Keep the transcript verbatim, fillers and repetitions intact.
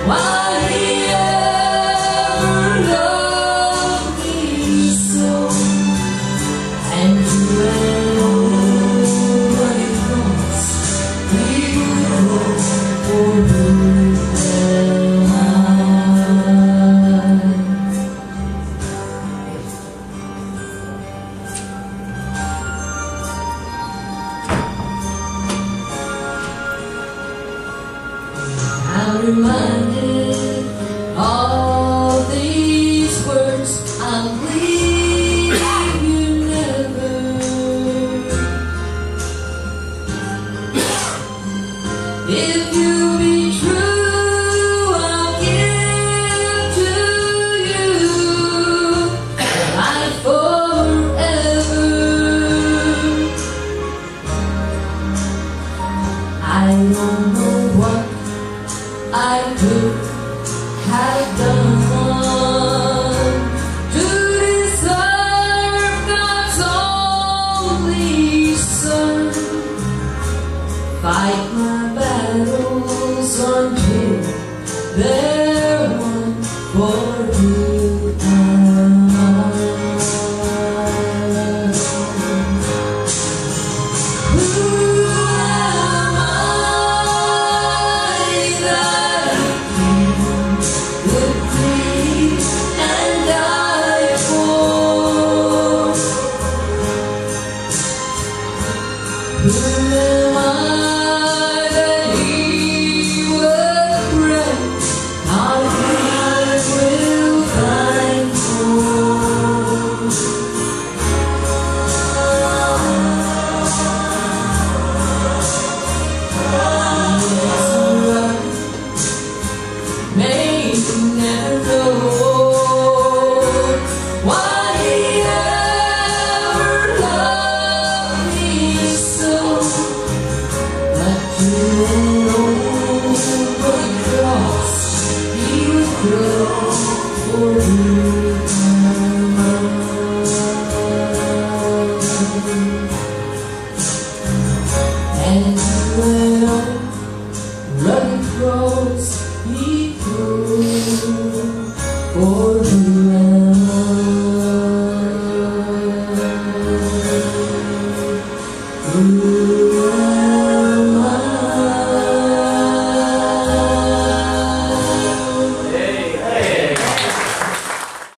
why he ever loved me so. And when nobody comes, we go for good and mine. I'm reminded of these words, I'm leaving you never. If you be true, I'll give to you life forever. I don't know what I could have done to deserve God's only Son. Fight my battles until they're won for good and mine. Who am I that would bleed and die for? Who am I that he would pray our God will find for? Yes, right. May